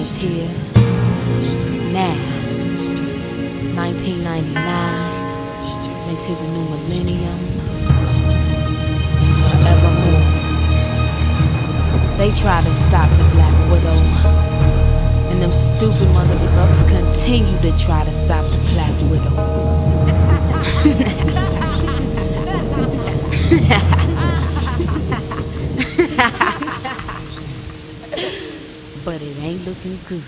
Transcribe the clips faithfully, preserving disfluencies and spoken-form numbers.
is here, now, nineteen ninety-nine, into the new millennium, and forevermore. They try to stop the Black Widow, and them stupid mothers of love continue to try to stop the Black Widows. But it ain't looking good.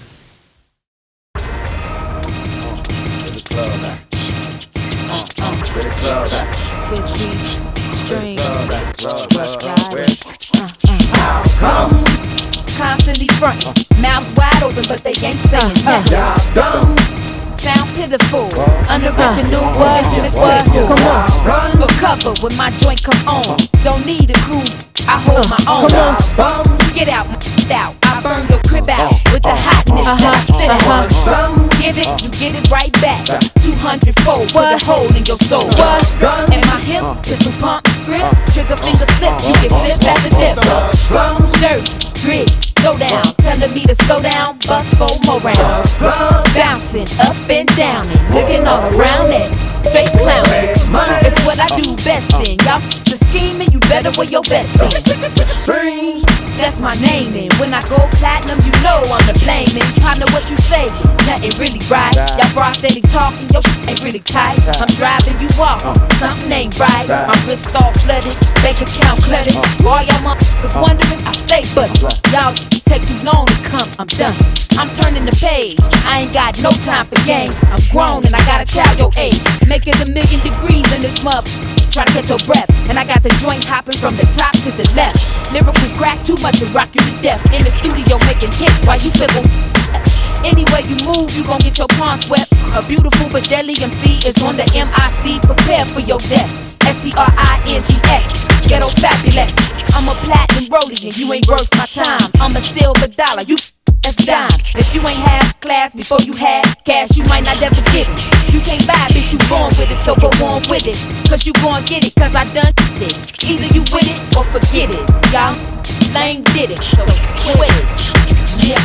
Where the club at? Uh, uh, where the club at? Swiss beats, strings, Club, riders. Uh, uh. How come? Constantly frontin', mouths wide open, but they ain't saying nothing. Y'all dumb. Sound pitiful, unoriginal, religion is political. Come on, run, recover when my joint come on. Don't need a crew, I hold my own. Get out, out, I burn your crib out with the hotness that I spit out. Give it, you get it right back. two hundred fold, put a hole in your soul. And my hip, pistol pump, grip, trigger finger slip, you get flip at the dip. Dirt, grit, go down, telling me to slow down, bust four more rounds. Bouncing up and down and looking all around it. Straight clowning, it's what I do best in. Y'all the scheming, you better wear your best in. Strings, that's my name, and when I go platinum, you know I'm the blaming. Partner, what you say, nothing really right. Y'all bra steady talking, your shit ain't really tight. I'm driving you off, something ain't right. My wrist all flooded, bank account cluttered. All y'all motherfuckers wondering, I stay buttered. Y'all take too long to come, I'm done. I'm turning the page, I ain't got no time for games. I'm grown and I got a child your age. Making a million degrees in this month. Try to catch your breath, and I got the joint hopping from the top to the left. Lyrical crack, too much to rock you to death. In the studio making hits while you fickle. Anywhere you move, you gon' get your palm swept. A beautiful but deadly M C is on the M I C. Prepare for your death. S T R I N G S, ghetto fabulous. I'm a platinum roadie and you ain't worth my time. I'm a silver dollar, you that's dime. If you ain't have class before you had cash, you might not ever get it. You can't buy it, bitch, you born with it, so go on with it. Cause you gon' get it, cause I done it. Either you with it or forget it. Y'all lame did it, so quit it. Yeah.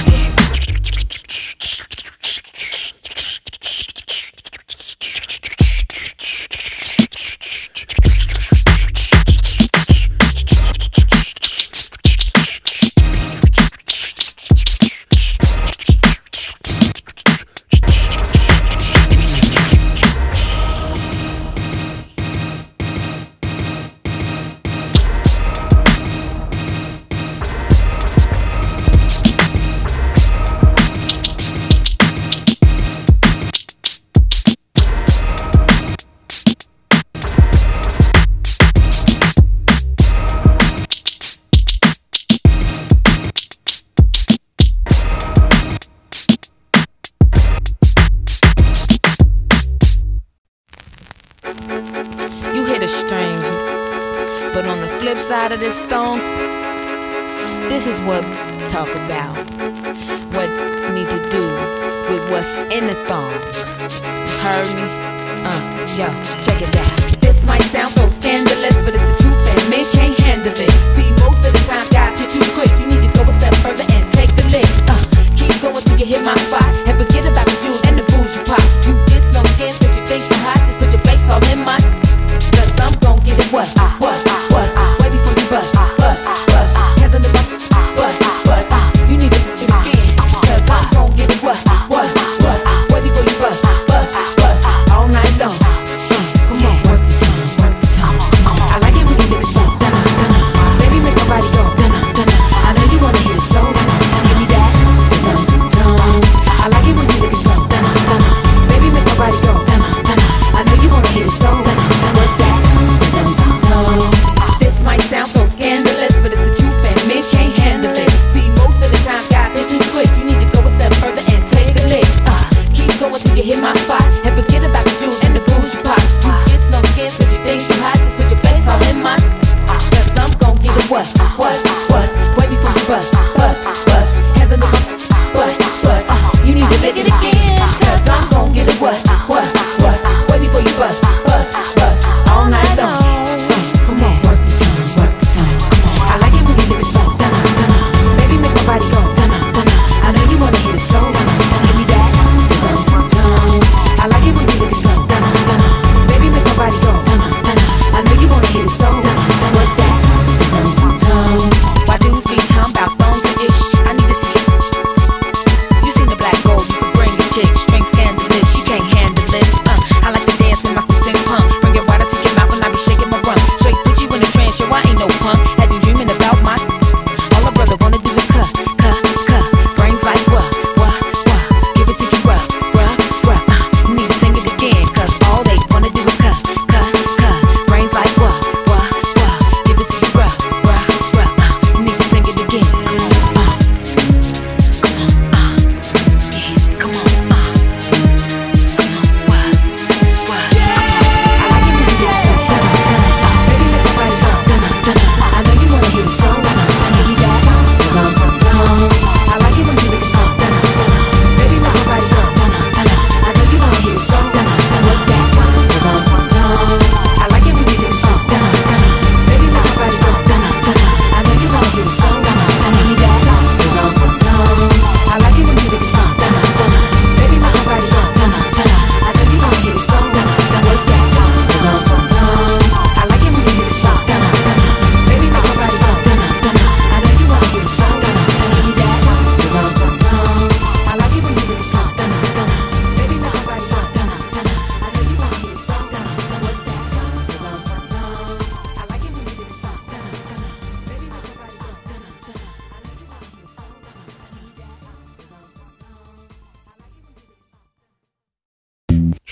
You hear the strings, but on the flip side of this thong, this is what talk about. What need to do with what's in the thong. Heard me? Uh, yo, check it out. This might sound so scandalous, but it's the truth and men can't handle it. See, most of the time guys hit too quick. You need to go a step further and take the lick. Uh, keep going till you hit my spot and forget about the jewels and the booze you pop. You get no skin, but you think you hot. Just put your face all in my. Cause I'm gon' get it what, what, what, way before you bust, bust, bust. Hands on the bump, bust, bust. You need to do it again. Cause I'm gon' get it what, what, what, way before you bust, bust, bust. All night long. Come on, work the time, work the time. Come on. I like it when you niggas slow, dun dun. Baby, make my body go, dun dun. I know you wanna hit it so, dun. Give me that, dun dun.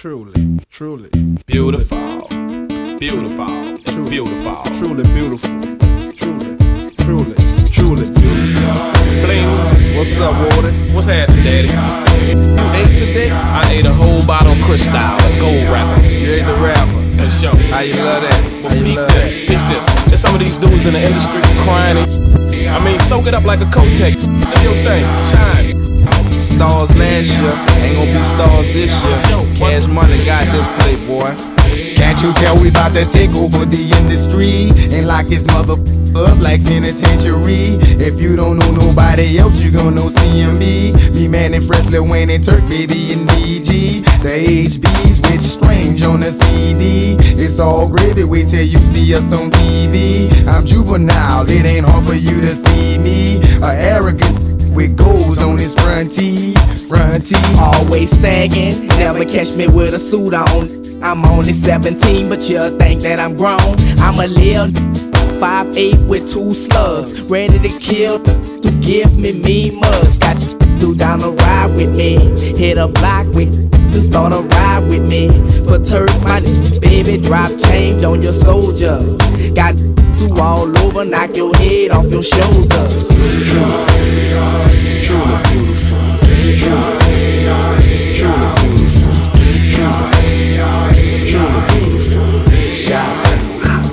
Truly, truly. Beautiful. Beautiful. It's Truly, beautiful. Truly beautiful. Truly, truly, truly beautiful. Bling. What's up, Wardy? What's happening, Daddy? You ate today? I ate a whole bottle of Cristal, a gold rapper. You ate the rapper. For sure. How you love that? Well, How you peep love this, that? peep this. There's some of these dudes in the industry crying. And, I mean, soak it up like a Kotek. Do your thing. Shine. Stars last year, ain't gonna be stars this year. Cash Money got this playboy. Can't you tell we bout to take over the industry and lock this mother up like penitentiary? If you don't know nobody else, you gon' know C M B. Me, Man, and Fresh, Lil Wayne, and Turk, baby, and D G. The H Bs with Strange on the C D. It's all gravy, wait till you see us on T V. I'm juvenile, it ain't hard for you to see me. A arrogant with goals on his front teeth, front teeth. Always sagging, never catch me with a suit on. I'm only seventeen, but you'll think that I'm grown. I'm a lil five eight with two slugs, ready to kill to give me mean mugs. Got you through down the ride with me, hit a block with to start a ride with me. For Turk, my baby, drop change on your soldiers. Got you all over, knock your head off your shoulders. Truly, truly beautiful. Truly, truly beautiful. Truly, truly beautiful. Shout out.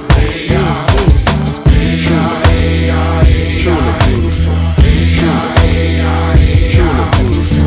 Truly beautiful. Truly beautiful.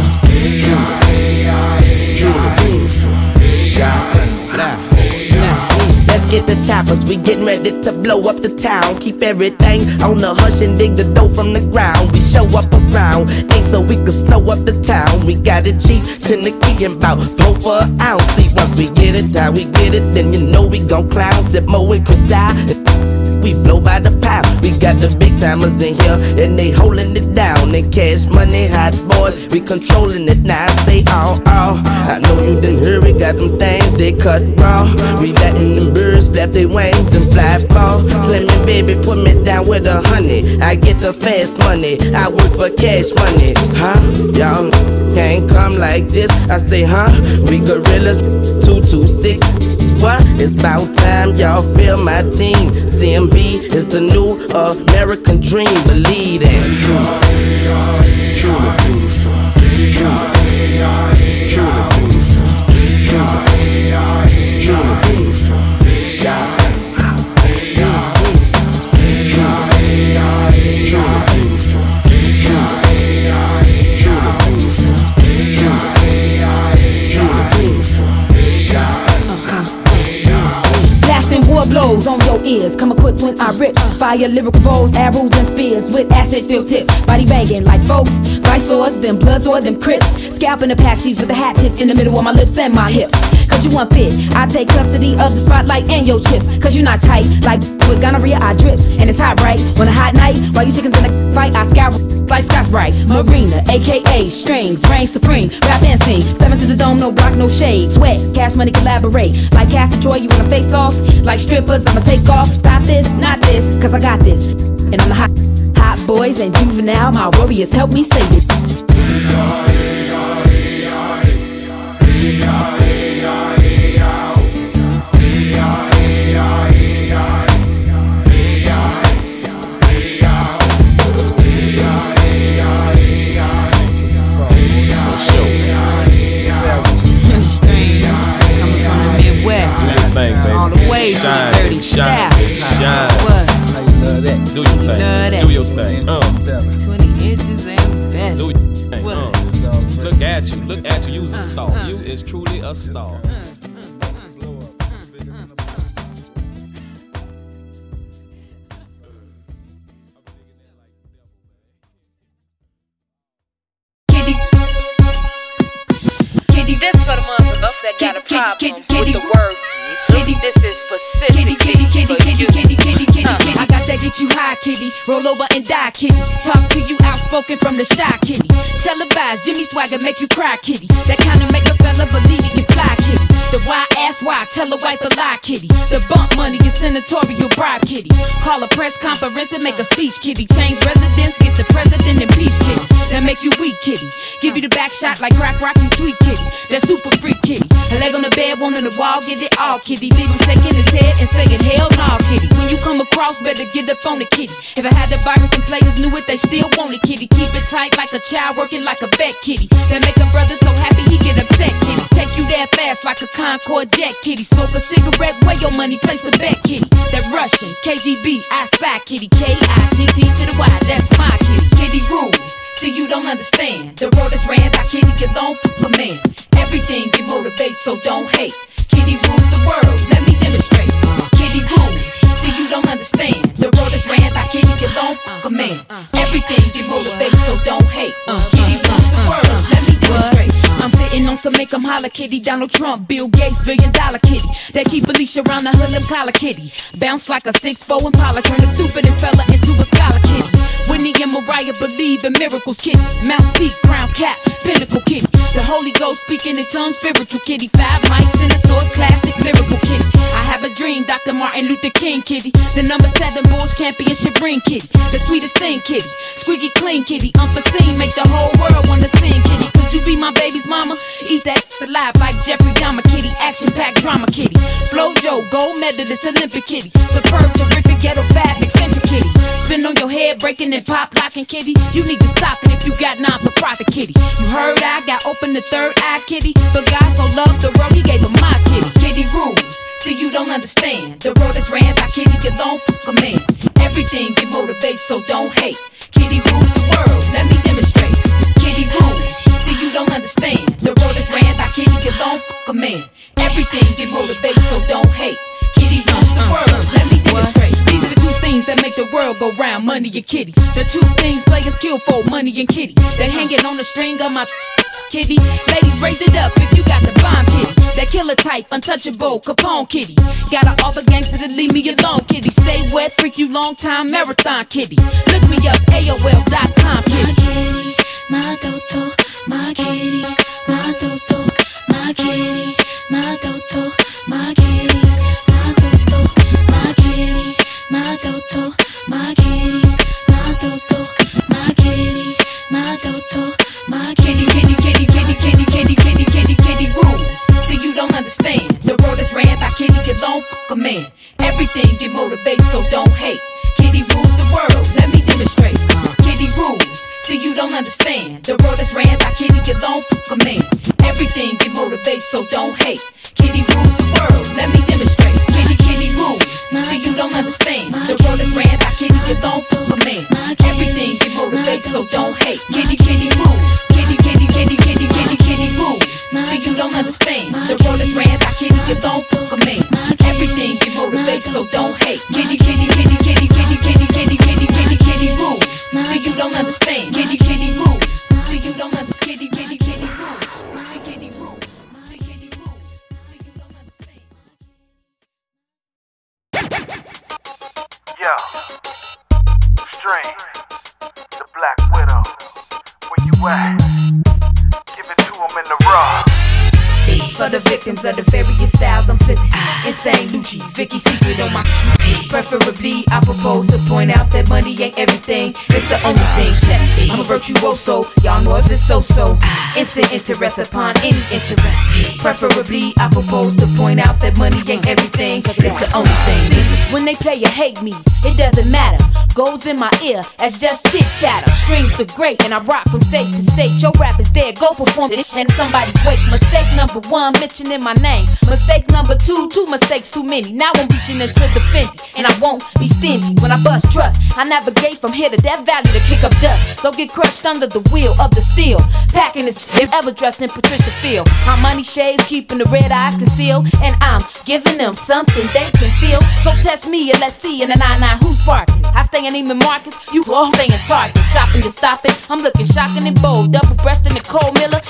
Truly beautiful. Shout out. Let's get the choppers, we getting ready to blow up the town. Keep everything on the hush and dig the dough from the ground. We show up around, ain't so we can snow up the town. We got it cheap, ten the key and bout four for an ounce. See, once we get it, how we get it, then you know we gon' clown. Sip Mo and Cristal, we blow by the pound. We got the big timers in here, and they holding it down. And Cash Money, hot boys, we controlling it now. Say all, all. I know you didn't hear, we got them things they cut raw. We letting them birds flap their wings and fly fall. Slim and baby, put me down with a honey. I get the fast money, I work for Cash Money. Huh? Y'all can't come like this. I say, huh? We gorillas, two two six. What? It's about time y'all feel my team. C M B is the new American dream. Believe that. Truly, truly beautiful. Truly, truly beautiful. Truly, truly beautiful. Shout out. Truly, truly beautiful. Truly, truly beautiful. Truly beautiful. Shout out. Blasting war blows on your ears, come equipped when I rip. Fire lyrical bows, arrows and spears with acid-filled tips. Body banging like folks, vice swords, them bloods or them crips. Scalping the Patsies with a hat tip in the middle of my lips and my hips. Cause you unfit, I take custody of the spotlight and your chips. Cause you not tight, like with gonorrhea I drip. And it's hot right, on a hot night, while you chickens in a fight I scour like Scott's bright. Marina, aka Strings, reign supreme, rap and sing. Seven to the dome, no block, no shade. Sweat, Cash Money collaborate. Like Castor Troy, you wanna face off? Like strippers, I'ma take off. Stop this, not this, cause I got this. And I'm the hot, hot boys and juvenile. My warriors help me say it. All the way to the dirty shine, south. shine. What? How you love that? Do your thing. Love that. Do your thing. Uh, twenty inches and better. do your thing. What? Uh, look at you. Look at you. You's a star. uh. You is truly a star. Kitty, kitty, This for the ones of us that got a problem kitty, with kitty, the word. kitty, This is specifically kitty, kitty, kitty, for kitty, you. kitty, kitty, kitty, Uh. kitty. I got that get you high, kitty. Roll over and die, kitty. Talk to you outspoken from the shy, kitty. Televised, Jimmy Swagger make you cry, kitty. That kind of make a fella believe he can fly, kitty. The why, ask why, tell a wife a lie, kitty. The bump money is senatorial bribe, kitty. Call a press conference and make a speech, kitty. Change residence, get the president impeached, kitty. That make you weak, kitty. Give you the back shot like crack rock, you tweet, kitty. That super freak, kitty. A leg on the bed, one on the wall, get it all, kitty. Leave him shaking his head and saying hell no, kitty. When you come across, better get up on the kitty. If I had the virus and players knew it, they still want it, kitty. Keep it tight like a child, working like a vet, kitty. That make a brother so happy he get upset, kitty. Take you there fast like a Concorde jet, kitty. Smoke a cigarette, weigh your money, place the bet, kitty. That Russian, K G B, I spy, kitty. K I T T to the Y, that's my kitty. Kitty rules, see you don't understand. The road is ran by kitty, get long for man. Everything get motivate, so don't hate. Kitty rules the world, let me demonstrate. Kitty rules, see you don't understand. The road is ran by kitty, get long for man. Everything get motivate, so don't hate. Kitty rules the world, let me demonstrate. I'm sitting on some make 'em holler, kitty. Donald Trump, Bill Gates, billion dollar kitty. That keep Alicia around the hood, collar kitty. Bounce like a six four Impala, turn the stupidest fella into a scholar kitty. Whitney and Mariah believe in miracles, kitty. Mouth peak, crown cap, pinnacle kitty. The Holy Ghost speaking in tongues, spiritual kitty. Five mics in the source, classic lyrical kitty. I have a dream, Doctor Martin Luther King kitty. The number seven Bulls championship ring kitty. The sweetest thing kitty, squeaky clean kitty. Unforeseen, make the whole world wanna sing kitty. Could you be my baby's mama? Eat that alive like Jeffrey Dahmer kitty. Action-packed drama kitty. Flojo, gold medalist, Olympic kitty. Superb, terrific, ghetto fat, eccentric kitty. Spin on your head, breaking and pop locking kitty. You need to stop it if you got non-for-profit kitty. You heard I got open the third eye kitty. But God so loved the world, he gave him my kitty. Kitty rules, see you don't understand. The road is ran by kitty, get long for man. Everything get motivate, so don't hate. Kitty rules the world, let me demonstrate. Kitty rules, see you don't understand. The road is ran by kitty, get long for man. Everything get motivate, so don't hate. Kitty rules the world, let me demonstrate. These are the two things that make the world go round, money and kitty. The two things players kill for, money and kitty. That hanging on the string of my kitty. Ladies, raise it up if you got the bomb kitty. That killer type, untouchable, Capone kitty. Got an offer gangster to leave me alone kitty. Stay wet, freak you long time, marathon kitty. Look me up, A O L dot com kitty. My kitty, my toto, my kitty, my toto, my kitty, my toto, my kitty, my toto, my kitty, my toto, my kitty, my toto, my kitty, my toto, my kitty, kitty, kitty, kitty, kitty, kitty, kitty, kitty, kitty rules. See you don't understand. The road is ran by kitty, get long for man. Everything get motivate, so don't hate. Kitty rules the world, let me demonstrate. Kitty rules. See you don't understand. The road is ran by kitty, get long for man. Everything get motivate, so don't hate. Kitty rules the world, let me demonstrate. Kitty, kitty rules. See you don't understand. The road is ran by kitty, get long for man. Everything get motivate, so don't hate. Kitty, kitty rules. Kitty, kitty, kitty, kitty, kitty, kitty rules. See you don't understand. The road is ran by kitty, get long for man. Everything get motivate, so don't hate. Kitty, kitty, kitty, kitty, kitty, kitty, kitty, kitty, kitty, kitty rules. See you don't understand. Kitty, kitty rules. See you don't understand. Kitty, kitty, kitty rules. See kitty rules. See kitty rules. See you don't understand. Yo, Strings, the Black Widow, where you at? Give it to him in the raw. For the victims of the various styles I'm flipping. Insane Lucci, Vicky secret on my preferably I propose to point out that money ain't everything. It's the only thing. Check, I'm a virtuoso. Y'all know it's so-so. Instant interest upon any interest. Preferably I propose to point out that money ain't everything. It's the only thing. When they play you hate me, it doesn't matter. Goes in my ear as just chit chatter. Strings are great and I rock from state to state. Your rap is dead, go perform this and somebody's wake. Mistake number one, mentioning my name. Mistake number two, two mistakes too many. Now I'm reaching into the Fendi, and I won't be stingy when I bust trust. I navigate from here to that valley to kick up dust. So get crushed under the wheel of the steel. Packing this if ever dressed in Patricia Field. My money shades keeping the red eyes concealed, and I'm giving them something they can feel. So test me and let's see in the nine nine who's barking. I stay in Neiman Marcus, you all stay in Target. Shopping to stop it, I'm looking shocking and bold. Double breasted Nicole Miller, and how he'll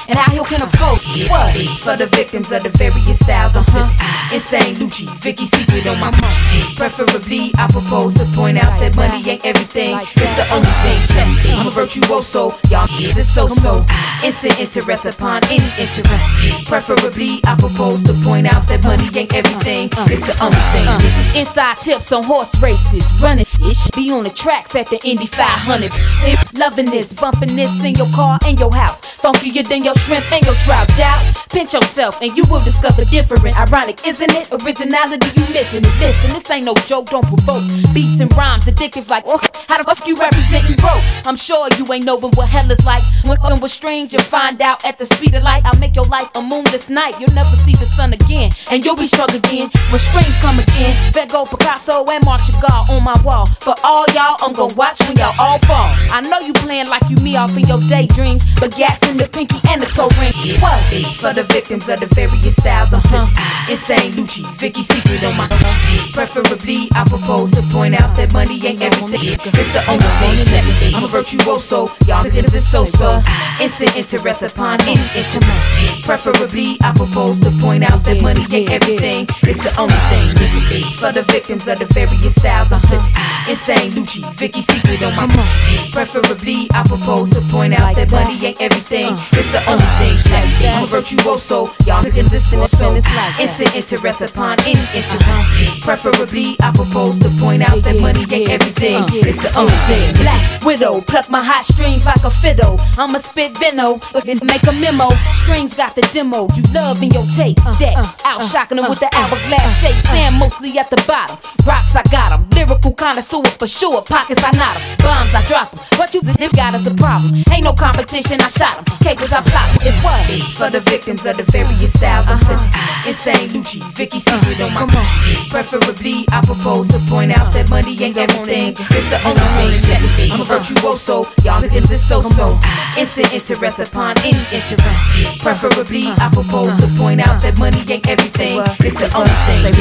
still can afford what? For the victims of the various styles, uh-huh. Insane Lucci, Vicky Secret on my mind. Preferably, I propose to point out that money ain't everything. It's the only thing. Check, I'm a virtuoso. Y'all is so-so. Instant interest upon any interest. Preferably, I propose to point out that money ain't everything. It's the only thing. Inside tips on horse races, running it should be on the tracks at the Indy five hundred. Loving this, bumping this in your car and your house. Funkier than your shrimp and your trout. Doubt, pinch yourself and you will discover different. Ironic, isn't it? Originality, you missing it. Listen, this ain't no joke, don't provoke. Beats and rhymes addictive like, oh, how the fuck you representing broke? I'm sure you ain't knowing what hell is like. When fucking with strings, you'll find out at the speed of light. I'll make your life a moonless night. You'll never see the sun again, and you'll be struck again when strings come again. Van Gogh, Picasso, and Mark Chagall on my wall. For all y'all, I'm gonna watch when y'all all fall. I know you playing like you me off in your daydreams, but gas in the pinky and the toe ring. What? For the victims of the various styles, uh-huh. Insane Lucci, Vicky Secret on my uh-huh. Preferably, I propose to point out that money ain't everything. It's the only thing. Check, I'm a virtuoso. Y'all niggas is so-so. Instant interest upon any interest. Preferably, I propose to point out that money ain't everything. It's the only thing. For the victims of the various styles, uh-huh. Insane Lucci, Vicky Secret on my uh-huh. Preferably, I propose to point out that money ain't everything. It's the only thing. Check, I'm a virtuoso. Y'all niggas is so-so. Instant interest upon any interest. Preferably, I propose to point out that money ain't everything. It's the only thing. Black Widow, pluck my hot strings like a fiddle. I'ma spit veno and make a memo. Strings got the demo. You love in your tape. That out shocking them with the hourglass shape. Sand mostly at the bottom. Rocks, I got them. Lyrical connoisseur for sure. Pockets, I knot them. Bombs, I drop them. What you this got is the problem. Ain't no competition, I shot them. Capers, I plot them. It was for the victims of the various styles. Uh-huh. Insane Lucci, Vicky Secret on my mind. Preferably, I propose to point out that money ain't everything. It's the only thing. Check, I'm a virtuoso. Y'all niggas is so-so. Instant interest upon any interest. Preferably, I propose to point out that money ain't everything. It's the only thing.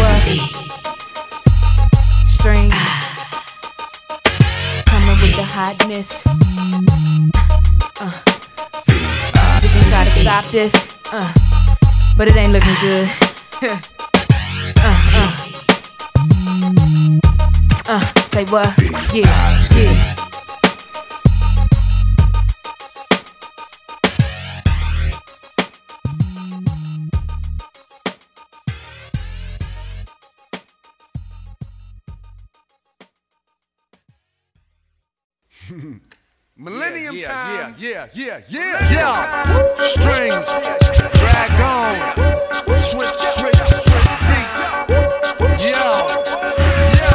Strings coming with the hotness. Uh, you can try to stop this, uh, but it ain't looking good. uh, uh. Uh, say what? Yeah, yeah. Millennium yeah, time. Yeah, yeah, yeah, yeah, yeah. Strings, drag on. Switch, switch, switch beats. Yo, yo,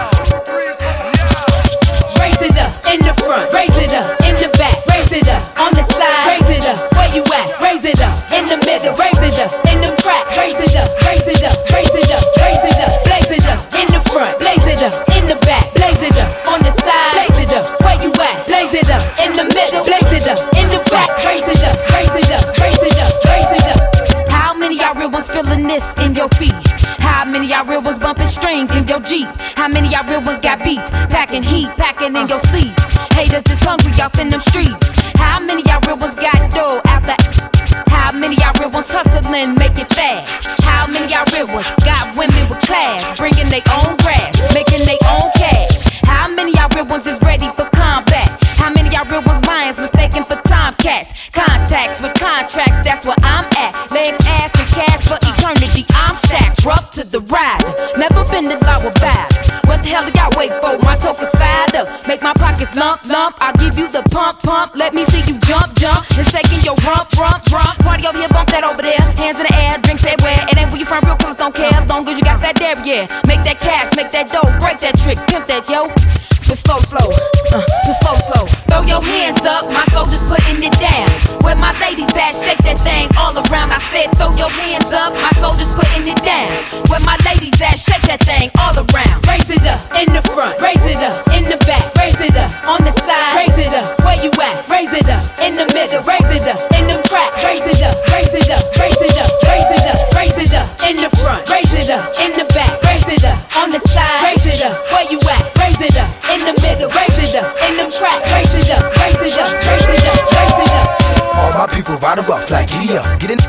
yo. Raise it up in the front, raise it up in the back, raise it up on the side, raise it up where you at, raise it up in the middle, raise it up in the crack, raise it up, raise it up, raise it up, raise it up, blaze it up in the front, blaze it up in the back, blaze it up on the side, blaze it up where you at, blaze it up in the middle, blaze it up in the back, raise it up, raise it up, raise it up, raise it up. How many y'all real ones feeling this in your feet? How many y'all real ones bumping strings in your Jeep? How many y'all real ones got beef? Packing heat, packing in your sleep. Haters is hungry out in them streets. How many y'all real ones got dough out the? How many y'all real ones hustling, make it fast? How many y'all real ones got women with class, bringing their own grass, making their own cash? How many y'all real ones is ready for combat? How many y'all real ones lions mistaken for tomcats? Contacts with contracts, that's where I'm at. Legs, ass, and cash for eternity. I'm stacked, rough to the rider. Never been the law about. What the hell do y'all wait for? My token's fired up. Make my pockets lump, lump. I'll give you the pump, pump. Let me see you jump, jump. And shaking your rump, rump, rump. Party over here, bump that over there. Hands in the air, drinks everywhere. It ain't where you from, real killers don't care. As long as you got that there, yeah. Make that cash, make that dough, break that trick, pimp that, yo. Switch slow flow, uh, switch slow flow. Throw your hands up, my soldiers putting it down. Where my ladies at, shake that thing all around. I said throw your hands up, my soldiers putting it down. Where my ladies at, shake that thing all around. Raise it up in the front, raise it up in the back, raise it up on the side, raise it up where you at, raise it up in the middle, raise it up in the crack, raise it up, raise it up, raise it up, raise it up, raise it up in the front, raise it up in the back, raise it up on the side, raise it up where you at, raise it up in the middle, raise it up in the crack, raise it up, raise it up, raise it up, raise it up. All my people ride rough like giddy up. Get in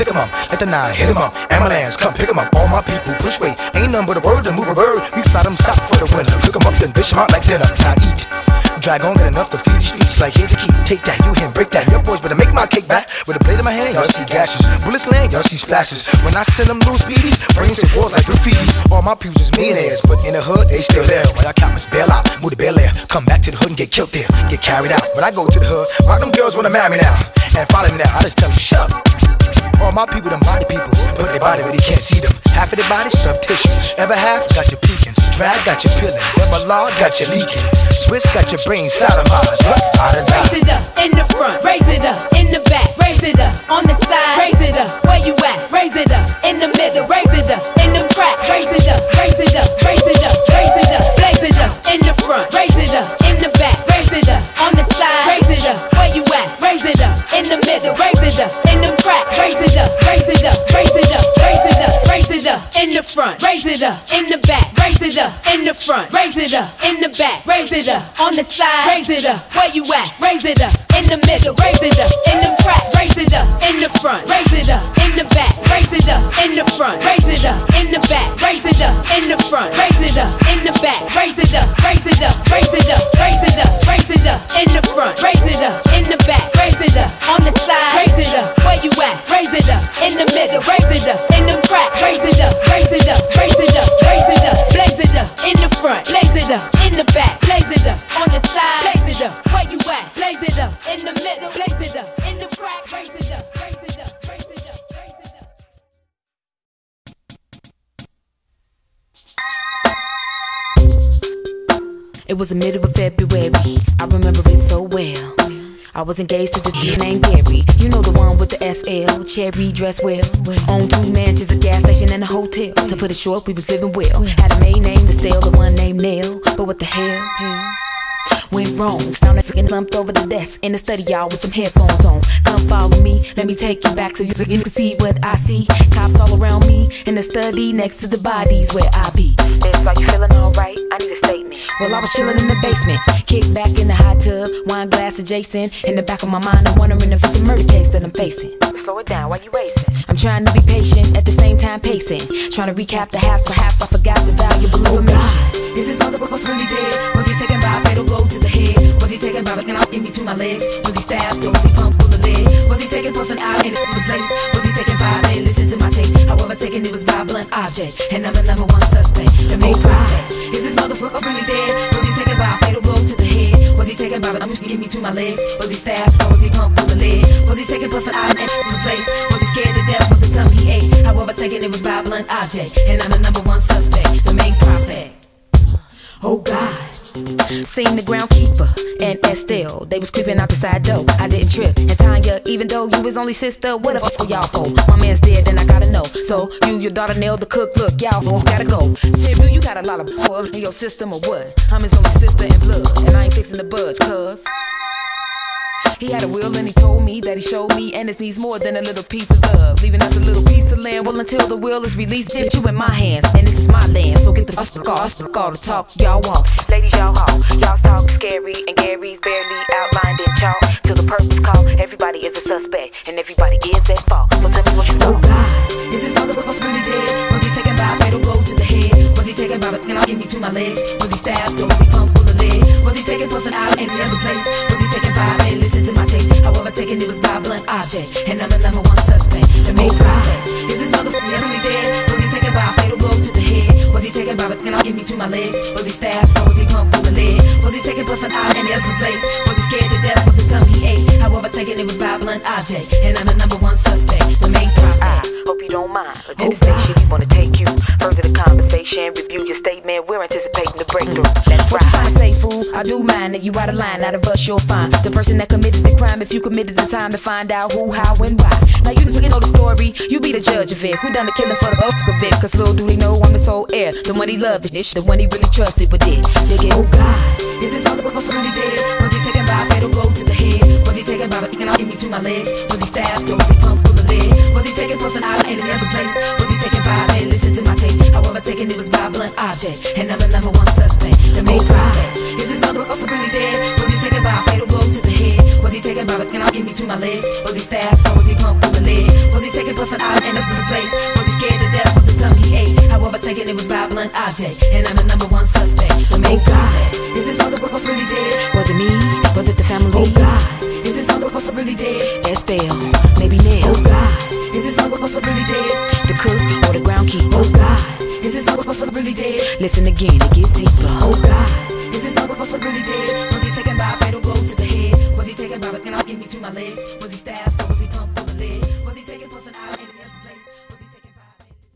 pick 'em up. Let the nine hit 'em up. Ambulance, come pick 'em up. All my people push weight. Ain't nothing but a word to move a bird. We fly them south for the winter. Pick 'em up, then dish 'em out like dinner. Now eat. Drag on, get enough to feed the streets. Like here's the key, take that, you him, break that. Your boys better make my cake back. With a blade in my hand, y'all see gashes. Bullets land, y'all see splashes. When I send them little speedies, brains and walls like graffitis. All my pews is millionaires, but in the hood, they still there. While y'all coppers bail out, move to Bel Air. Come back to the hood and get killed there, get carried out. When I go to the hood, why them girls wanna marry me now? And follow me now, I just tell them, shut up. All my people, them body people, but their body, but you can't see them. Half of their body, soft tissue. Ever half, got you peeking. Drag, got you peeling. Double law, got you leaking. Swiss, got your brain sodomized. What? I done died. Raise it up in the front, raise it up in the back, raise it up on the side, raise it up where you at, raise it up in the middle, raise it up in the crack, raise it up, raise it up, raise it up, raise it up, blaze it up in the front, raise it up in the back, raise it up on the side, raise it up where you at, raise it up in the middle, raise it up in the crack, raise it up, raise it up, raise it up, raise it up, raise it up in the front, raise it up in the back, raise it up in the front, raise it up in the back, raise it up on the side, raise it up where you at, raise it up in the middle, raise it up in the crack, raise it up in the front, raise it up in the back, raise it up in the front, raise it up in the back, raise it up in the front, raise it up in the back, raise it up, raise it up, raise it up, raise it up, raise it up in the front, raise it up in the back, raise it up on the side, raise it up where you at, raise it up in the middle, raise it up in the crack, raise it up, raise it up, raise it up, raise it up, blaze it up in the front, blaze it up in the back, blaze it up on the side, blaze it up where you at, blaze it up in the middle, blaze it up in the crack, raise it up, raise it up, raise it up, raise it up. It was the middle of February, I remember it so well. I was engaged to this dude named Gary. You know the one with the S L, cherry dress well. Owned two mansions, a gas station and a hotel. To put it short, we was living well. Had a maid named Estelle, the one named Nell. But what the hell? Went wrong, found that fucking lumped over the desk in the study, y'all, with some headphones on. Come follow me, let me take you back so you can see what I see. Cops all around me in the study next to the bodies where I be. It's like you feeling alright? I need a statement. Well, I was chilling in the basement, kicked back in the hot tub, wine glass adjacent. In the back of my mind, I'm wondering if it's a murder case that I'm facing. Slow it down, why you racing? I'm trying to be patient, at the same time pacing. Trying to recap the half, perhaps I forgot the valuable information. Is this motherfucker really dead? Was he taken by a fatal blow to the head? Was he taken by looking out in between my legs? Was he stabbed or was he pumped full of lead? Was he taken puffing out and it was lace? Was he taken by a man? Listen to my tape. However taken, it was by a blunt object. And I'm the number one suspect, the main prospect. Is this motherfucker really dead? Was he taken by a fatal blow to the head? Was he taken by a I'm me to my legs? Was he stabbed or was he pumped full of lead? Was he taken puffing out and it was lace? Was he scared to death? Was it something he ate? However taken, it was by a blunt object. And I'm the number one suspect, the main prospect. Oh God. Seen the groundkeeper and Estelle, they was creeping out the side door. I didn't trip. And Tanya, even though you was only sister, what the fuck for y'all for? My man's dead, then I gotta know. So you, your daughter, nailed the cook. Look, y'all both gotta go. Shit, do you got a lot of oil in your system or what? I'm his only sister in blood, and I ain't fixing the budge, cuz he had a will and he told me that he showed me and it needs more than a little piece of love, leaving us a little piece of land. Well, until the will is released, it's you in my hands and this is my land. So get the fuck off, fuck all the talk y'all want. Ladies, y'all hall, y'all talk scary and Gary's barely outlined in chalk. Till the purpose call, everybody is a suspect and everybody is at fault. So tell me what you know. Oh God, is this motherfucker really dead? Was he taken by a fatal blow to the head? Was he taken by a and I'll give me to my legs? Was he stabbed or was he pumped full of lead? Was he taken puffing out and the other's lace? Was he taken by a man? Listen to my tape. However taken, it was by a blunt object. And I'm the number one suspect, the main prospect. Is this motherfucker really dead? Was he taken by a fatal blow to the head? Was he taken by a and I'll give me to my legs? Was he stabbed or was he pumped full of lead? Was he taken puffing out and the other's lace? Was he scared to death? Was it something he ate? However taken, it was by a blunt object. And I'm the number one suspect, the main prospect. I hope you don't mind. But this station, we wanna take you further the conversation. Review your statement, we're anticipating the breakthrough. That's right. What you trying to say, fool? I do mind that you out of line. Out of us, you'll find the person that committed the crime. If you committed the time to find out who, how, and why. Now you you know the story, you be the judge of it. Who done the killing for the fuck of it? Cause little do they know I'm his whole heir. The one he loved, this the one he really trusted, but did they get? Oh God, is this motherfucker really dead? Was he taken by a fatal blow to the head? Was he taken by a and I'll give me to my legs? Was he stabbed or was he pumped full of lead? Was he taken puffing out and the other's lace? Was he taken by a man? Listen to my tape. However taken, it was by a blunt object. And I'm the number one suspect, the main prospect. Is this motherfucker really dead? Was he taken by a fatal blow to the head? Was he taken by a and I'll give me to my legs? Was he stabbed or was he pumped full of lead? Was Was he taking puffin' out and some slaves? Was he scared to death? Was it something he ate? However taken it was by a blunt object, and I'm the number one suspect. But oh God, is this motherfucker really dead? Was it me? Was it the family? Oh God, is this motherfucker really dead? Estelle, maybe Nell. Oh God, is this motherfucker really dead? The cook or the groundkeeper? Oh God, is this motherfucker really dead? Listen again, it gets deeper. Oh God, is this motherfucker really dead? Was he taken by a fatal blow to the head? Was he taken by a can I give me to my legs? Was he stabbed or was he pumped through the leg? Was he taken puffing out and his legs? Was he taking five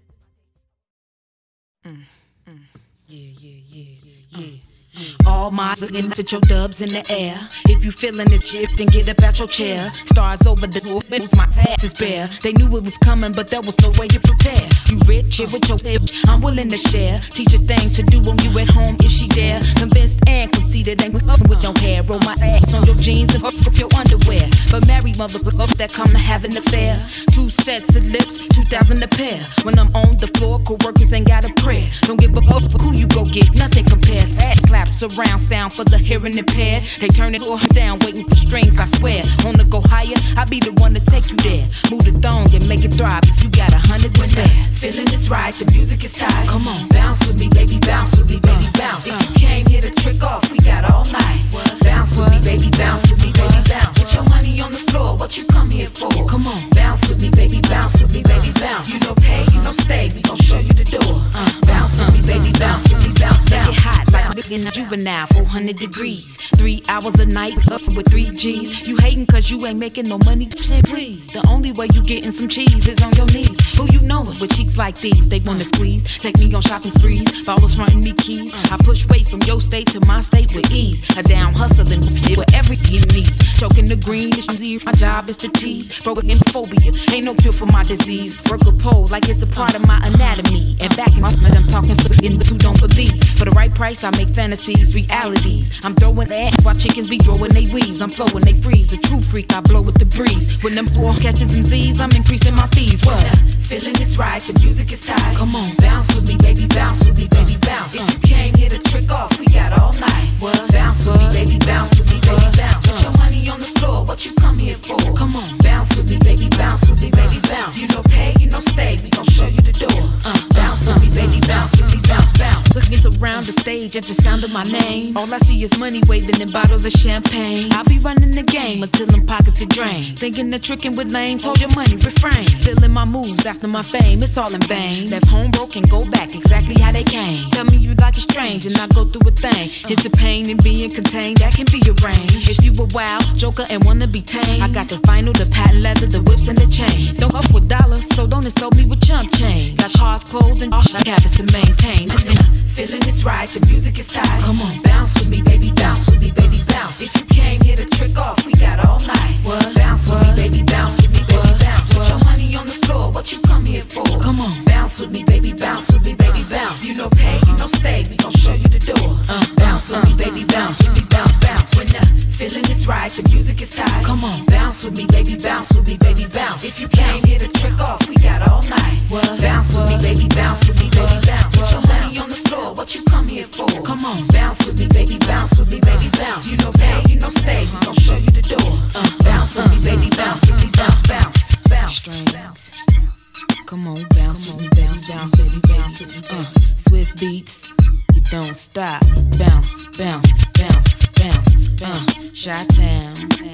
minutes? Mm, mm, yeah, yeah, yeah, yeah, yeah. All my looking put your dubs in the air. If you feeling this shit, then get up out your chair. Stars over the door, my taxes bare. They knew it was coming, but there was no way to prepare. You rich here with your hips, I'm willing to share. Teach a thing to do when you at home if she dare. Convinced and conceited, ain't with with no hair. Roll my ass on your jeans and fuck up your underwear. But married motherfuckers that come to have an affair. Two sets of lips, two thousand a pair. When I'm on the floor, co-workers ain't got a prayer. Don't give a fuck for who you go get, nothing compares. Ass clap surround sound for the hearing impaired. They turn it all down, waiting for strings, I swear. Wanna go higher? I be the one to take you there. Move the thong and make it thrive if you got a hundred to spare. Feeling it's right, the music is tight. Come on, bounce with me, baby, bounce with me, baby, bounce. If you came here to trick off, we got all night. Bounce with me, baby, bounce with me, baby, bounce. Put your money on the floor, what you come here for? Come on, bounce with me, baby, bounce with me, baby, bounce. You no pay, you no stay, we gon' show you the door. Bounce with me, baby, bounce with me, bounce, bounce. Make it hot like in juvenile, four hundred degrees. Three hours a night, up with three G's. You hating cause you ain't making no money, please. The only way you getting some cheese is on your knees. Who you know with cheeks like these? They wanna squeeze, take me on shopping sprees. Ballers frontin' me keys. I push weight from your state to my state with ease. A down hustling with everything needs. Choking the green, my job is to tease. Broken phobia, ain't no cure for my disease. Work a pole like it's a part of my anatomy. And back in my I'm talking for the who don't believe. For the right price, I make fantasies realities. I'm throwing ass while chickens be throwing they weaves. I'm flowing they freeze. It's true freak, I blow with the breeze. When them four catches and Z's, I'm increasing my fees. What? Feeling it's right, the music is tight. Come on, bounce with me, baby, bounce with me, baby, bounce. If you came here to trick off, we got all night. What? Bounce with me, baby, bounce with me, baby, bounce. Put your money on the floor, what you come here for? Come on, bounce with me, baby, bounce with me, baby, bounce. You no pay, you no stay, we gon' show you the door. Uh, bounce with me, baby, bounce with me, bounce, bounce. Looking around the stage at the sound of my name. All I see is money waving in bottles of champagne. I'll be running the game until them pockets are drained. Thinking of tricking with lames, hold your money, refrain. Still in my moves after my fame, it's all in vain. Left home broke and go back exactly how they came. Tell me you like it strange and I go through a thing. Into pain and being contained, that can be arranged. If you a wild joker and wanna be tame, I got the vinyl, the patent leather, the whips and the chain. Don't up with dollars, so don't insult me with chump change. Got cars, clothes, and all habits to maintain. Feeling it's right, the music is tight. Come on, bounce with me, baby, bounce with me, baby, bounce. If you came here to trick off, we got all night. What? Bounce with me, baby, bounce with me, baby, bounce. Put your money on the floor, what you come here for? Come on, bounce with me, baby, bounce with me, baby, bounce. You no pay, you no stay, we gon' show you the door. Uh, bounce with me, baby, bounce with me, bounce, bounce. When the feeling is right, the music is tight. Come on, bounce with me, baby, bounce with me, baby, bounce. If you came here to trick off, we got all night. What? Bounce with me, baby, bounce with me, baby, bounce. Put your money on the floor, what you come here for? Come on, bounce with me, baby, bounce with me, baby, bounce. You no pay, you no stay, we gon' show you the door. Uh, bounce with me, baby, bounce with me, bounce, bounce, bounce, bounce. Come on, bounce with me, bounce, bounce, baby, bounce with me. Uh, Swiss beats, you don't stop. Bounce, bounce, bounce, bounce, bounce. Chi-town,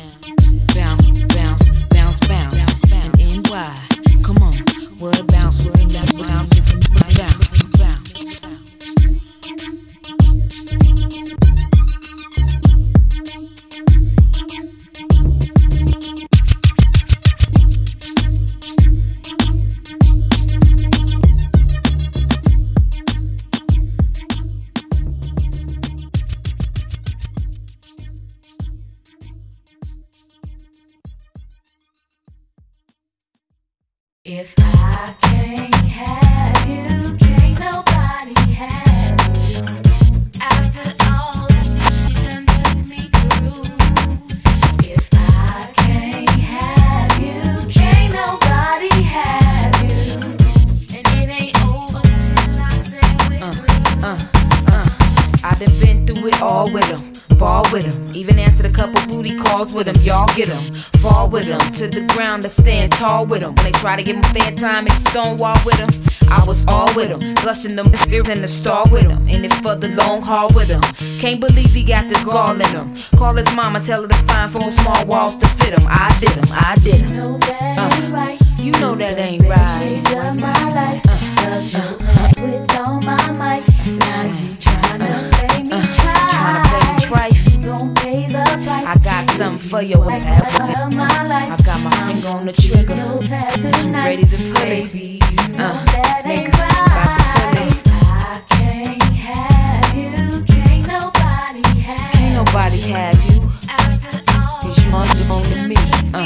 bounce, bounce, bounce, bounce. And N Y, come on, what bounce with me, bounce, bounce with me, bounce, bounce. If I can't have you, can't nobody have you. After all the shit she done took me through. If I can't have you, can't nobody have you. And it ain't over till I say we're through. Uh, uh, uh. I done been through it all with 'em. Ball with them. Even answered a couple booty calls with them. Y'all get them, fall with them to the ground to stand tall with them. When they try to give them fair time, it's stonewall with them. I was all with them, blushing them spirit and the star with them. In it for the long haul with them. Can't believe he got this gall in him. Call his mama, tell her to find four small walls to fit him. I did him, I did him. Uh, you know that ain't right. Of my life, loved you with all my might. Now you tryna play me try. Tryna play me trife. You gon' pay the price. I got something for your ass. I got my finger on the trigger. I'm ready to play. Uh, nigga, about to tell it. I can't have you. Can't nobody have. Can't nobody have you. Cause you want to me. Uh,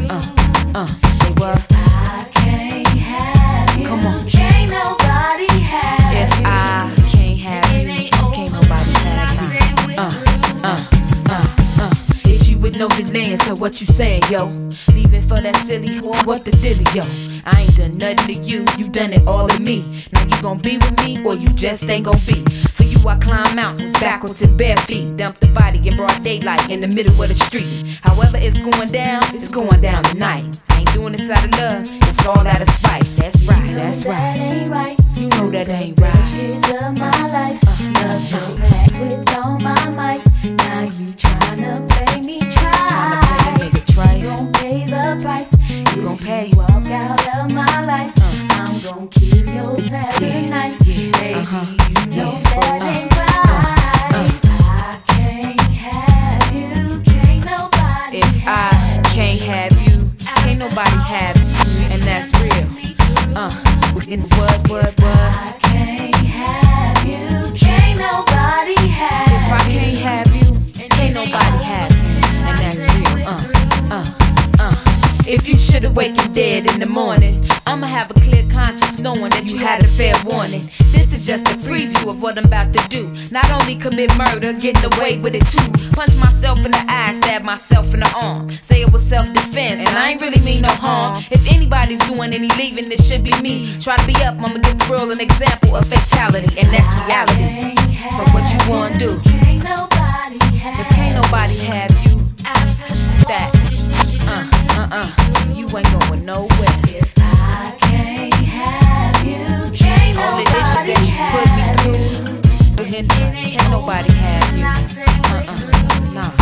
uh, uh. Say what? I can't have you. Come on. Can't nobody have if you. If I can't have you, can't nobody have you. Uh, uh, uh, uh. Is you with no delay? So what you saying, yo? Leaving for that silly whore? What the dilly, yo? I ain't done nothing to you, you done it all to me. Now you gon' be with me, or you just ain't gon' be. For you I climb mountains, backwards and bare feet. Dump the body in broad daylight, in the middle of the street. However it's going down, it's going down tonight. I ain't doing this out of love, it's all out of spite. That's right, that's right. That ain't right. You know that ain't right. Years of my life, loved your past with all my might. Now you tryna play me try. Tryna play a nigga try. You gon' pay the price. You gon' pay. Walk out of my life. Uh, I'm gon' keep your every night. Yeah, baby, uh-huh. you know Yeah. that Uh, ain't right. uh, uh. I can't have you. Can't nobody If I have can't have you, can't nobody have you. And that's real. Uh, in what, what, what? I can't have you. Can't nobody have you. If I can't have you, can't nobody have you. And that's real. Uh, uh, uh. If you should awaken dead in the morning, I'ma have a clear conscience knowing that you had a fair warning. This is just a preview of what I'm about to do. Not only commit murder, getting away with it too. Punch myself in the eye, stab myself in the arm. Say it was self-defense, and I ain't really mean no harm. If anybody's doing any leaving, it should be me. Try to be up, I'ma give the world an example of fatality, and that's reality. So what you wanna do? Can't nobody have Cause can't nobody have you. That, uh, uh, uh, you ain't going nowhere. If I can't have you, can't All nobody this shit that you put me have you. through, again, can't nobody have you. Uh, uh, nah,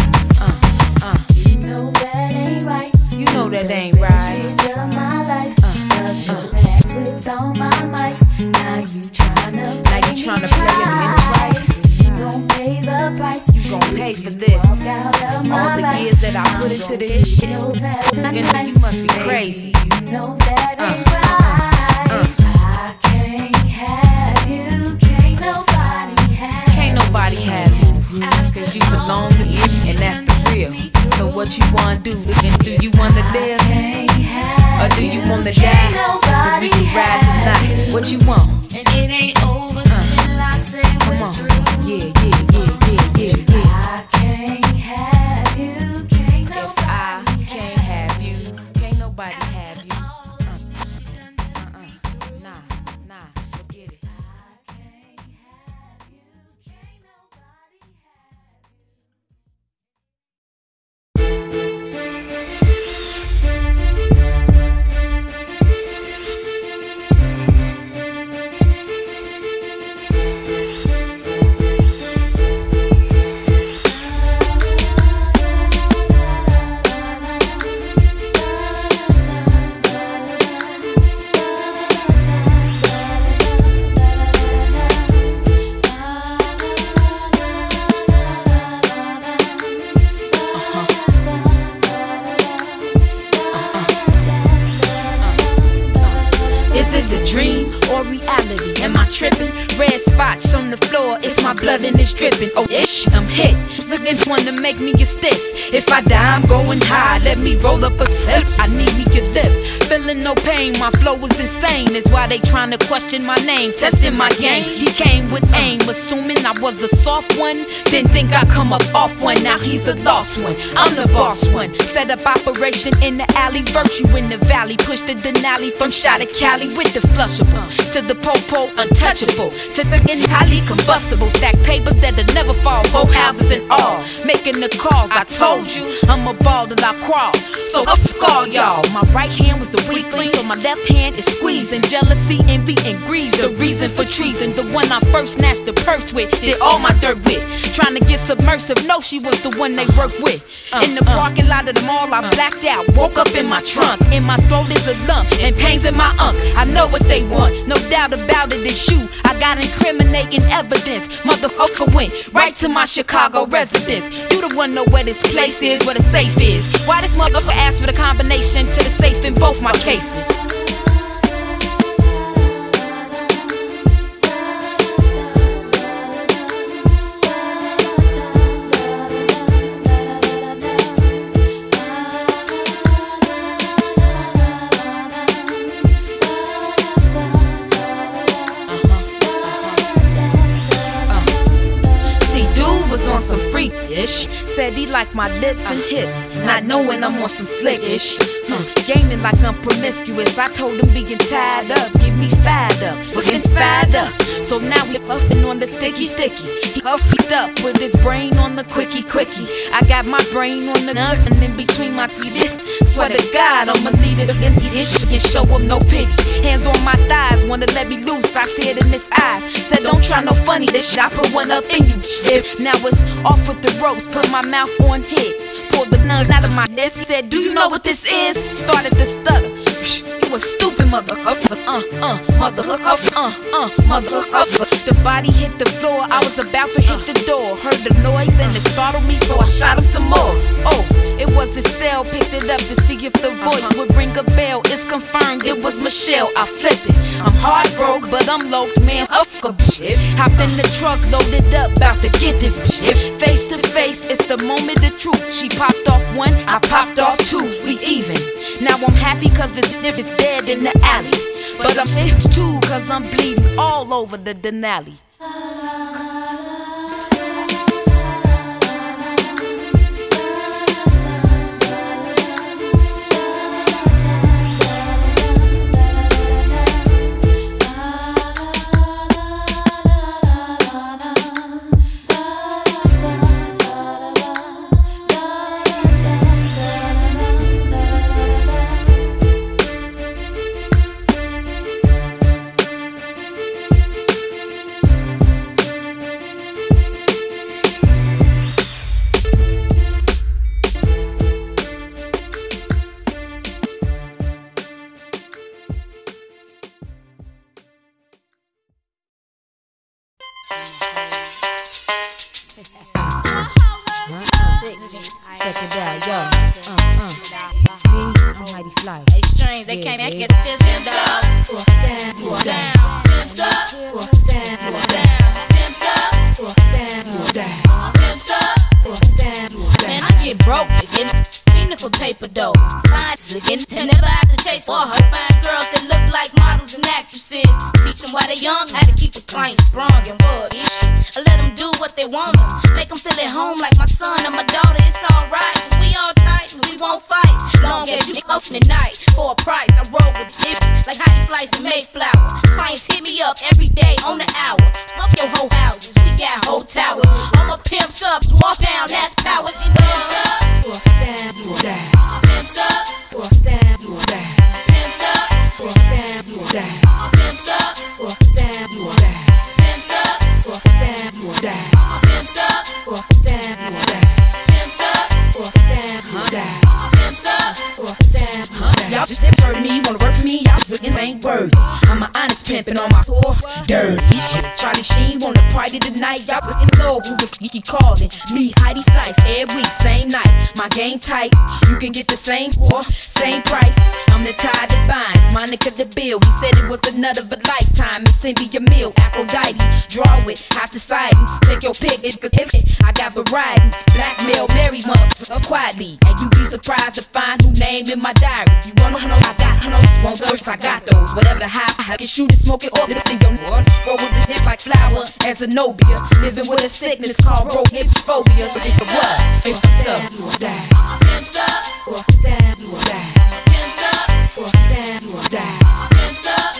uh, uh. You know that ain't right. You know that ain't right. Years of my life, Uh, loved your uh. past with all my might. Now you tryna Now you tryna play it in trife. You gon' pay the price. You gon' pay for this. Walk out of my All the life. years that I put into this shit. Nigga, you must be crazy. You know that Uh, ain't right. uh, I can't have you. Can't nobody have Can't nobody have you. Cause you belong to me, and that's the real. So what you wanna do? And do you wanna live? Or do you wanna die? Cause we can ride tonight. What you want? And it ain't over Uh, till I say Come we're on. through. Yeah, yeah, yeah, yeah, yeah, yeah. I can't have you. Can't If nobody I can't have you, can't nobody have you. Uh, uh, uh, nah, nah, forget it. reality. Am I tripping? Red spots on the floor, it's my blood and it's dripping. Oh, ish, I'm hit. Looking for one to make me get stiff. If I die, I'm going high. Let me roll up a tip. I need me get lift. Feeling feeling no pain, my flow was insane. That's why they trying to question my name, testing my game. He came with aim, assuming I was a soft one. Didn't think I'd come up off one, now he's a lost one. I'm the boss one. Set up operation in the alley, virtue in the valley. Push the Denali from shot at Cali with the flushable to the popo untouchable, to the highly combustible. Stack papers that'll never fall, whole houses and all. Making the calls, I told you I'm a ball till I crawl. So fuck all y'all. My right hand was the weakling, so my left hand is squeezing. Jealousy, envy, and greed's the reason for treason. The one I first snatched the purse with, did all my dirt with. Trying to get submersive, no, she was the one they worked with. In the parking lot of the mall, I blacked out, woke up in my trunk. In my throat is a lump, and pains in my unk. I know what they want, no doubt about it, it's you. I got incriminating evidence. Motherfucker went right to my Chicago residence. You the one know where this place is, where the safe is. Why this motherfucker asked for the combination to the safe in both my cases? Some freak-ish. Said he liked my lips and hips, not knowing I'm on some slick-ish. huh. Gaming like I'm promiscuous. I told him being tied up, get me fired up, looking fired up. So now we fucking on the sticky sticky. He huffed up with his brain on the quickie quickie. I got my brain on the nothing in between my teeth. This swear to God I'ma lead this against this shit and show him no pity. Hands on my thighs, wanna let me loose. I see it in his eyes. Said don't try no funny this shit. I put one up in you shit. Now it's off with the ropes. Put my mouth on his. Pulled the nuns out of my desk. He said, do you know what this is? Started to stutter. You a stupid motherfucker, uh, uh, motherfucker, uh, uh, motherfucker. The body hit the floor, I was about to hit the door. Heard the noise and it startled me, so I shot him some more. Oh, it was his cell, picked it up to see if the voice would ring a bell. It's confirmed, it was Michelle, I flipped it. I'm heartbroken, but I'm low, man, up for shit. Hopped in the truck, loaded up, about to get this shit. Face to face, it's the moment of truth. She popped off one, I popped off two, we even. Now I'm happy cause this nigga is dead in the alley. But I'm sick too cause I'm bleeding all over the Denali. Check it out, yo. Uh, uh. Me, I'm Mighty Fly. Hey, Strings, they came out, get this pimps up, down, pimps up, down, pimps up, down, pimps up. Man, I get broke again. Fiending for paper though. Fine, slickin', never have to chase for her. Find girls that look like models and actresses. Teach them while they young, how to keep the client sprung and what issue. I let them do what they want. Make them feel at home like my son or my daughter. It's alright, we all tight and we won't fight. Long as you up in the night for a price. I roll with niggas like Heidi Flights and Mayflower. Clients hit me up every day on the hour. Fuck your whole houses, we got whole towers. All my pimps up, walk down, that's power. Pimps up, down, pimps up, down, pimps up, down, pimps up, down, pimps up, down, pimps up, down, pimps up, down, pimps up. Y'all just heard me, wanna work for me, y'all looking ain't worthy. I'm an honest pimpin' on my tour, dirty shit. Charlie Sheen wanna party tonight, y'all looking low, who the f*** he callin'? Me, Heidi Flights, every week, same night. My game tight, you can get the same for, same price. I'm the tie that binds, Monica the bill. He said it was another of a lifetime, and send me a meal. Aphrodite, draw it, high society. Take your pick, it's good, it's it. I got variety, blackmail, marry motherfucker quietly. And you be surprised to find who name in my diary. You wanna know I got, know, I got those. Whatever the high, I can shoot it, smoke it, or this thing don't work. Roll with this hip like flour, as Zenobia. Living with a sickness called broke hip phobia. Looking for what? Pimps up, Pimps up, pimps up, pimps up, pimps up, pimps up,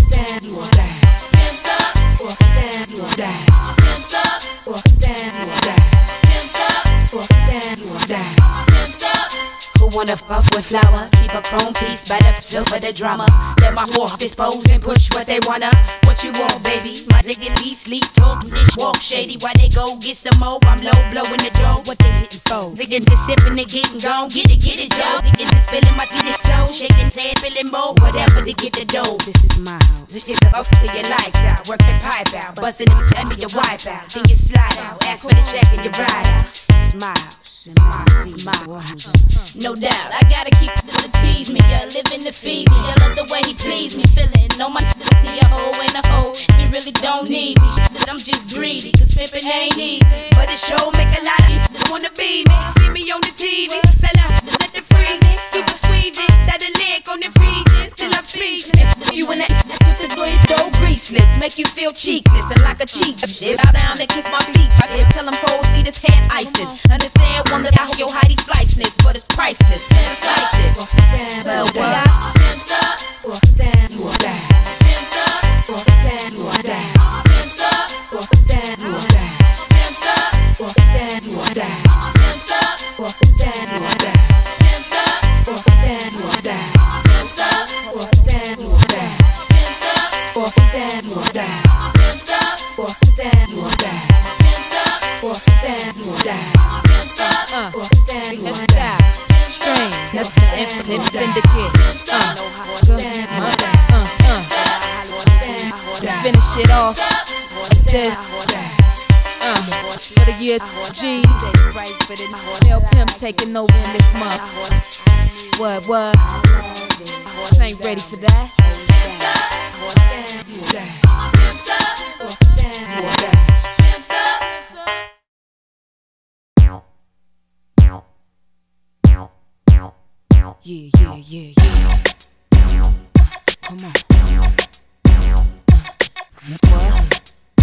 pimps up, pimps up. Who wanna fuck with flour? Keep a chrome piece by the silver the drama. Let my walk dispose and push what they wanna. What you want, baby? My ziggin' be sleep, talk, dish, walk shady. Why they go get some more? I'm low, blowing the dough. What they hitting for? Ziggin' just sipping and getting gone. Get it, get it, Joe. Ziggin' just spilling my feet his toe. Shaking, saying, feeling more. Whatever to get the dough. This is my house. This is the off to your lifestyle. Working pipe out. Bustin' them under your wipe out. Then you slide out. Ask for the check and you ride out. It's my house. No doubt, I gotta keep to tease me. Yeah, living to feed me. Yeah, love the way he please me. Feeling no my see a hoe and a hoe. He really don't need me. I'm just greedy, cause pimpin' ain't easy. But the show make a lot of these wanna be me. See me on the T V, sell out at the free. Keep it sweeping, that a lick on the pages till I'm speaking. You and that with the doing dope greaseless. Make you feel cheekless and like a cheek. Shit, bow down and kiss my feet. I did tell them hoes see this hand ISIS. Understand one that I your Heidi flightless, but it's priceless. It's like this. Well, what? Pimps up, pimps up, pimps up, pimps up, pimps up, pimps up, pimps up, Strings, that's the infant syndicate. Uh, uh, uh, to finish it off, this, uh, for the year G, male pimp taking over in this month. What, what? Ain't ready for that. Yeah, yeah, yeah, yeah. Uh, come on. Uh, what? Uh,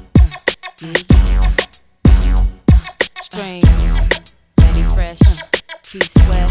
yeah, yeah. Uh, Strings, ready fresh, uh, keep sweat.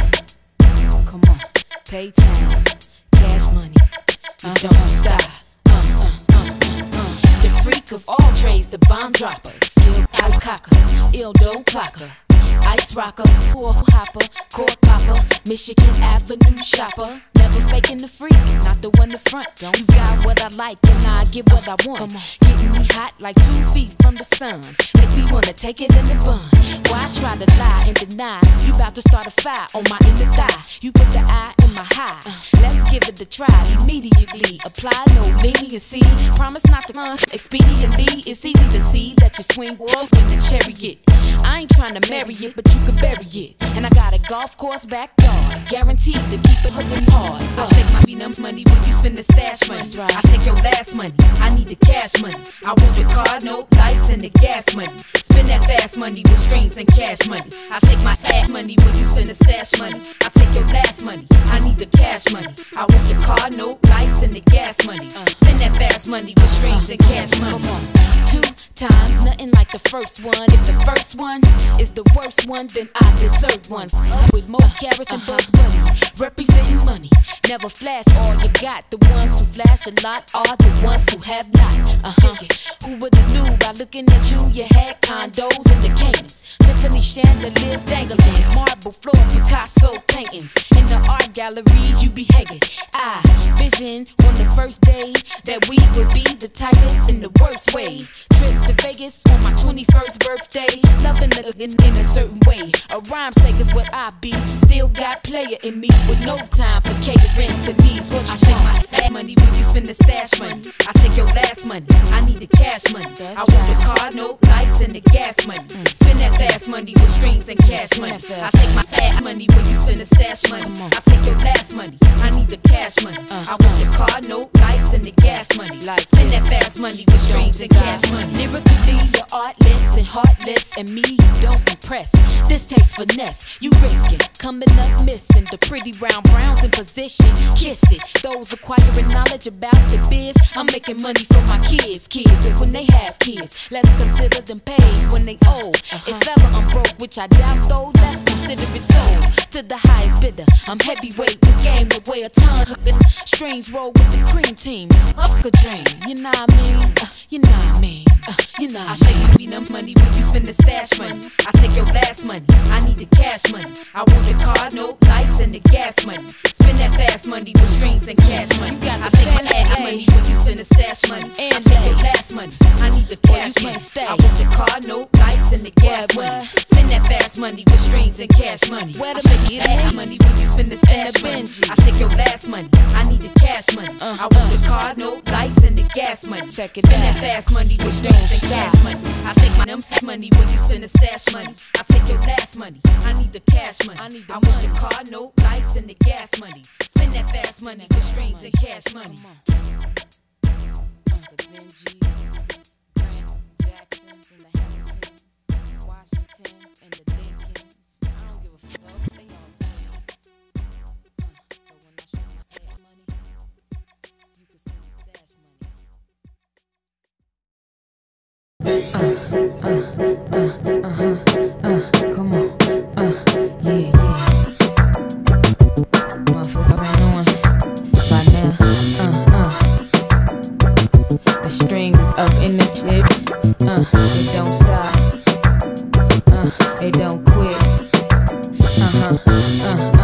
Come on, pay time, cash money, you don't stop. Uh, uh, uh, uh, uh. The freak of all trades, the bomb dropper, skilled ice cocker, ill dough clocker. Ice rocker, poor hopper, core popper, Michigan Avenue shopper. Never faking the freak, not the one to front. Don't you got what I like and I get what I want. Come on, getting me hot like two feet from the sun. Make me wanna take it in the bun. Why try to lie and deny? You about to start a fire on my inner thigh. You put the eye in my high. Uh, let's give it a try immediately. Apply no leniency. Promise not to uh, expediently. It's easy to see that you swing wolves in the chariot. I ain't trying to marry it, but you can bury it. And I got a golf course backyard, guaranteed to keep it looking hard. I shake my beat money when you spend the stash money. Right. I take your last money, I need the cash money. I want the car, no lights, and the gas money. Spend that fast money with strings and cash money. I take my ass money when you spend the stash money. I take your last money, I need the cash money. I want the car, no lights, and the gas money. Spend that fast money with strings and cash money. Come on, two times, nothing like the first one. If the first one is the worst one, then I deserve one. Up with more carrots than Bugs Bunny, representing money. Never flash all you got. The ones who flash a lot are the ones who have not. Uh-huh. Who would've knew by looking at you? You had condos in the Caymans, Tiffany chandeliers dangling, marble floors, Picasso paintings. In the art galleries you be hanging. I vision on the first day that we would be the tightest in the worst way. Trip to Vegas on my twenty-first birthday, loving it in, in a certain way. A rhyme is what I be. Still got player in me with no time for catering to needs. What you I shake my stash money when you spend the stash money. I take your last money, I need the cash money. That's I want right. the car, no lights, and the gas money. Mm. Spend that fast money with strings and cash money. I take my stash money when you spend the stash money. I take your last money, I need the cash money. Uh, I want the car, no lights, and the gas money. Spend that fast money with strings and cash money. Lyrically, you're artless and heartless. dress, and me, you don't impress. This takes finesse, you risking, coming up missing. The pretty round browns in position, kiss it. Those acquiring knowledge about the biz, I'm making money for my kids, kids. And when they have kids, let's consider them paid when they old. If ever I'm broke, which I doubt though, let's consider it sold to the highest bidder. I'm heavyweight with game that weigh a ton. Strings roll with the cream team, up a dream. You know what I mean? Uh, you know what I mean? Uh, you know what I mean? I shake you enough money when you spend the stash money. I take your last money, I need the cash money. I want the car, no lights, and the gas money. Spend that fast money with strings and cash money. I take my last money when you spend the stash money. And I take your last money, I need the cash money. I want the car, no lights, and the gas money. Spend that fast money with strings and cash money. I take your last money when you spend the stash money. I take your last money, I need the cash money. I want the car, no lights, and the gas money. Check it Spend that fast money with strings and cash money. I take my num money when you spend the stash money. I take your last money, I need the cash money. I need the I want the car, no lights, and the gas money. Spend that fast money with strings and cash money. Come on, uh, yeah, yeah. Motherfucker ain't on by now, uh, uh. The strings is up in this shit, uh, it don't stop, uh, it don't quit, uh-huh, uh,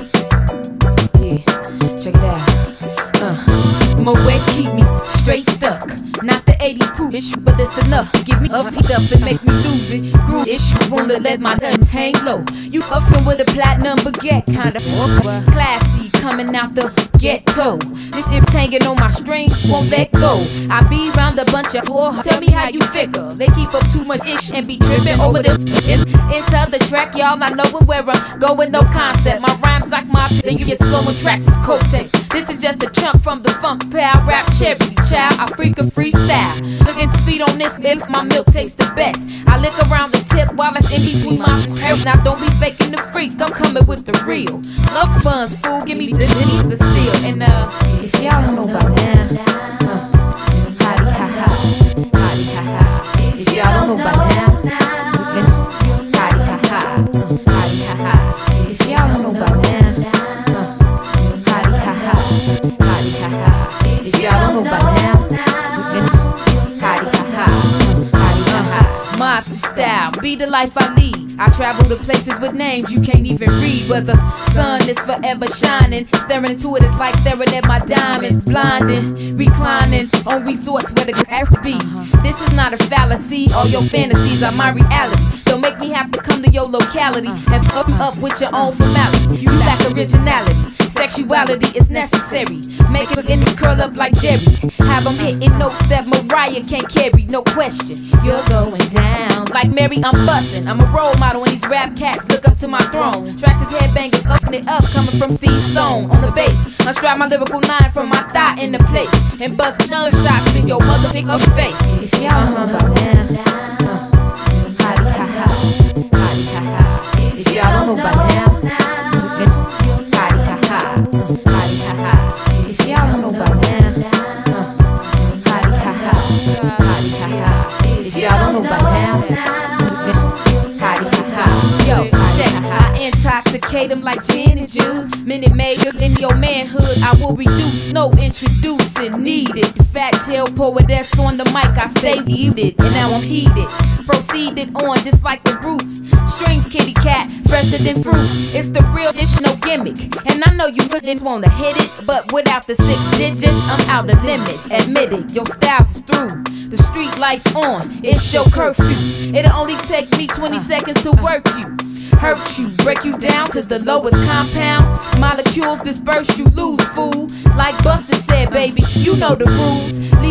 uh. Yeah, check it out, uh. My way keep me straight stuck. Not the eighty proof issue, but it's enough. Give me up, feet up, and make me lose it. Groove issue, wanna let my nuts hang low. You fucking with a platinum baguette, kinda classy, coming out the ghetto. This shit hanging on my strings, won't let go. I be round a bunch of four. Tell me how you figure. They keep up too much ish and be tripping over this. In, into the track, y'all, I know where I'm going, no concept. My rhymes like my and you get slowing tracks is coating. This is just a chunk from the funk pal rap cherry child. I freak a freestyle. Looking feet on this bitch, my milk tastes the best. I lick around the tip while it's in between my hair. Now don't be faking the freak, I'm coming with the real. Love buns, fool, give me this and the steel. And uh, if y'all don't know by now, uh, hotty ha ha, hotty ha ha. If y'all don't know by now, it's hotty ha ha, hotty ha ha. If y'all don't know by now, uh, hotty ha ha, hotty ha ha. If y'all don't know by now, it's hotty ha ha, hotty ha ha. Monster style, be the life I lead. I travel to places with names you can't even read. Where the sun is forever shining, staring into it is like staring at my diamonds. Blinding, reclining on resorts where the grass be. This is not a fallacy, all your fantasies are my reality. Don't make me have to come to your locality and fuck up with your own formality. You lack originality, sexuality is necessary. Make it in this curl up like Jerry. Have them hitting notes that Mariah can't carry, no question. You're going down like Mary, I'm bustin'. I'm a role model and these rap cats look up to my throne. Tractors, headbangers, upping it up, coming from Sisqo on the bass. Unstrap my lyrical line from my thigh in the place and bust chug shots in your motherfucker face. If y'all know by now, uh, hotty ha ha, hotty ha ha. If y'all don't know by now, it's hotty ha ha, hotty ha ha. If y'all don't know by now, uh, hotty ha ha, hotty ha ha. If y'all don't know by now, it's hotty ha ha. Yo, check, I intoxicate them like gin and juice. Minute Maid in your manhood, I will reduce, no introducing needed. Fat tail poetess on the mic, I stay muted, and now I'm heated. Proceeded on just like the roots. Strings kitty cat, fresher than fruit. It's the real dish, no gimmick. And I know you didn't wanna hit it, but without the six digits, I'm out of limits. Admit it, your style's through. The street lights on, it's your curfew. It'll only take me twenty seconds to work you. Hurt you, break you down to the lowest compound. Molecules disperse, you lose, fool. Like Buster said, baby, you know the rules. Leave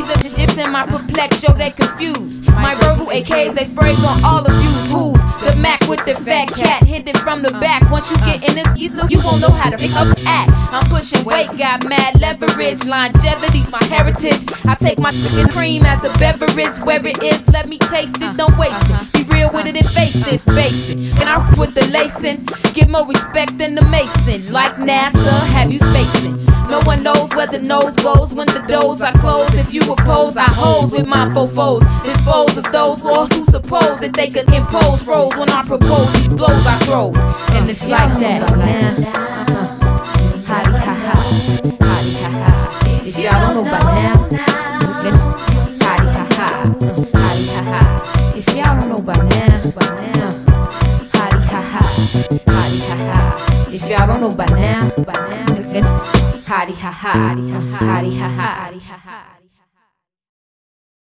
Either the dips in my perplex show they confused. My verbal A Ks they sprays on all of you. Who's the Mac with the fat cat? Hit it from the back. Once you get in this, you, you won't know how to pick up the act. I'm pushing weight, got mad leverage. Longevity's my heritage. I take my chicken cream as a beverage. Where it is, let me taste it, don't waste it. Be real with it and face this basic. And I with the lacing, give more respect than the Mason. Like NASA, have you spacing? No one knows where the nose goes when the doors are closed. If you oppose, I hose with my fofos. Dispose of those who suppose that they could impose roles when I propose these blows I throw. And it's like that. Hotty ha ha, hotty ha ha. If y'all don't know by now, hotty ha ha, hotty ha ha. If y'all don't know by now, by now, hotty ha ha, hotty ha ha. If y'all don't know by now, by now, hotty ha ha, hotty ha ha, hotty ha ha.